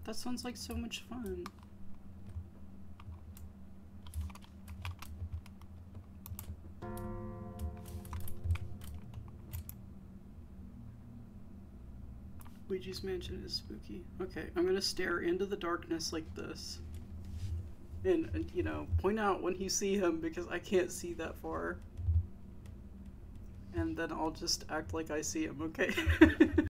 That sounds like so much fun. Luigi's Mansion is spooky. Okay, I'm gonna stare into the darkness like this. And you know, point out when you see him because I can't see that far. And then I'll just act like I see him, okay?